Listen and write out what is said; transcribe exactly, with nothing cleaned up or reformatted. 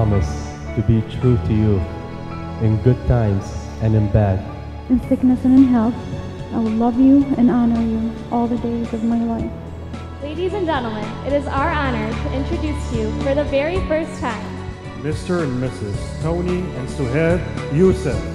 promise to be true to you in good times and in bad. In sickness and in health, I will love you and honor you all the days of my life. Ladies and gentlemen, it is our honor to introduce to you for the very first time Mister and Missus Tony and Suhaib Youssef.